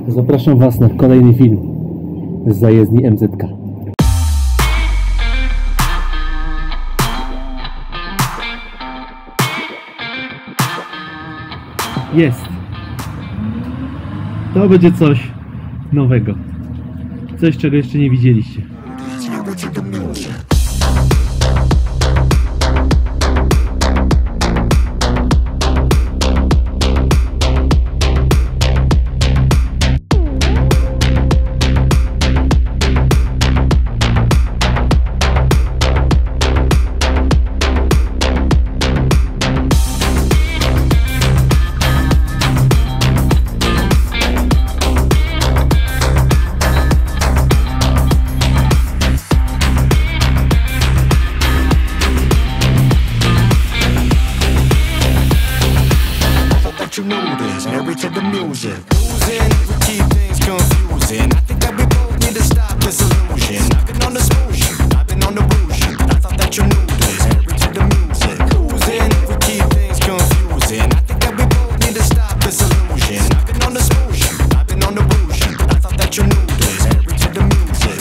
Zapraszam Was na kolejny film z zajezdni MZK. Jest! To będzie coś nowego. Coś, czego jeszcze nie widzieliście. You know this, married to the music. Losing, we keep things confusing. I think that we both need to stop this illusion. I've been on the smooshing, I've been on the bullshit. I thought that you knew this, married to the music. Losing, we keep things confusing. I think that we both need to stop this illusion. I've been on the smooshing, I've been on the bullshit. I thought that you knew this, married to the music.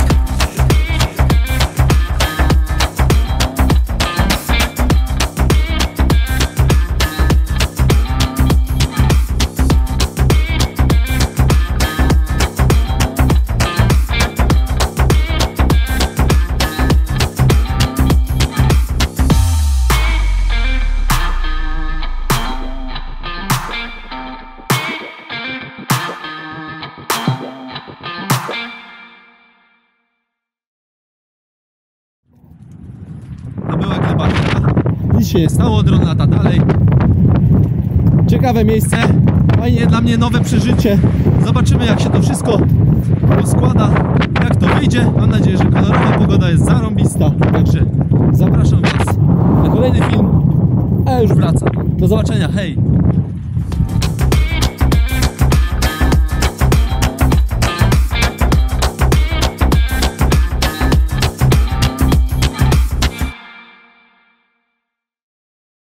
To była Klebatyna. Dzisiaj jest stało, dron lata dalej. Ciekawe miejsce, fajnie, dla mnie nowe przeżycie. Zobaczymy, jak się to wszystko rozkłada, jak to wyjdzie. Mam nadzieję, że kolorowa pogoda jest zarąbista. Także zapraszam Was na kolejny film, a ja już wracam. Do zobaczenia, hej!